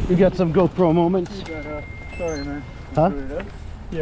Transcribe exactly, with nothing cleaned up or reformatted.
You got some GoPro moments? You got, uh, sorry, man. Huh? Screwed it up.